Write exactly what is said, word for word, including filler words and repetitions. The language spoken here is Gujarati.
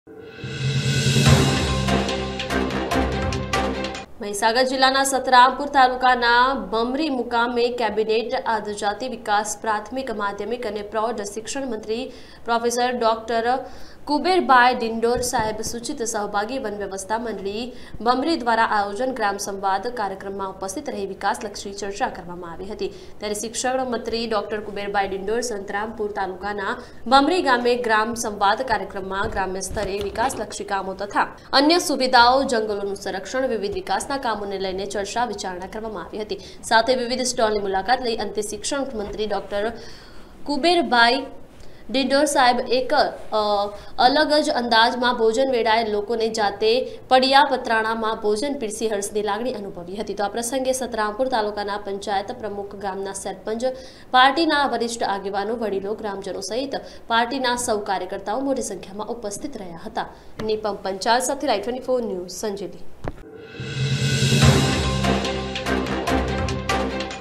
મહીસાગર જિલ્લાના સતરામપુર તાલુકાના બમરી મુકામે કેબિનેટ આદિજાતિ વિકાસ પ્રાથમિક માધ્યમિક અને પ્રૌઢ શિક્ષણ મંત્રી પ્રોફેસર ડોક્ટર કુબેરભાઈ ડિંડોર સાહેબ સૂચિત સહભાગી વન વ્યવસ્થા મંડળી બમરી દ્વારા આયોજન ગ્રામ સંવાદ કાર્યક્રમમાં ઉપસ્થિત રહી વિકાસલક્ષી ચર્ચા કરવામાં આવી હતી। ત્યારે શિક્ષણ મંત્રી ડોક્ટર કુબેરભાઈ ડિંડોર સતરામપુર તાલુકાના બમરી ગામે ગ્રામ સંવાદ કાર્યક્રમમાં ગ્રામ્ય સ્તરે વિકાસલક્ષી કામો તથા અન્ય સુવિધાઓ, જંગલોનું સંરક્ષણ, વિવિધ વિકાસના કામોને લઈને ચર્ચા વિચારણા કરવામાં આવી હતી। સાથે વિવિધ સ્ટોલની મુલાકાત લઈ અંતે શિક્ષણ મંત્રી ડોક્ટર કુબેરભાઈ ડિંડોર સાહેબ એક અલગ જ અંદાજમાં ભોજન વેળાએ લોકોને જાતે પડિયા પતરાણામાં ભોજન પીરસી હર્ષની લાગણી અનુભવી હતી। તો આ પ્રસંગે સતરામપુર તાલુકાના પંચાયત પ્રમુખ, ગામના સરપંચ, પાર્ટીના વરિષ્ઠ આગેવાનો, વડીલો, ગ્રામજનો સહિત પાર્ટીના સૌ કાર્યકર્તાઓ મોટી સંખ્યામાં ઉપસ્થિત રહ્યા હતા। નિપમ પંચાલ સાથે live twenty four news Sanjeli.